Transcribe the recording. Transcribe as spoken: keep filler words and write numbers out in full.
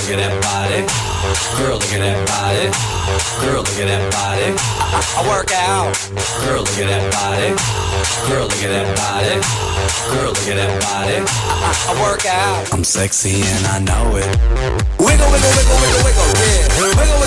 look at that body. Girl, look at that body. Girl, look at that body. I, I, I work out. Girl, look at that body. Girl, look at that body. Girl, look at that body. I, I, I work out. I'm sexy and I know it. Wiggle, wiggle, wiggle, wiggle, wiggle, yeah. Wiggle, wiggle.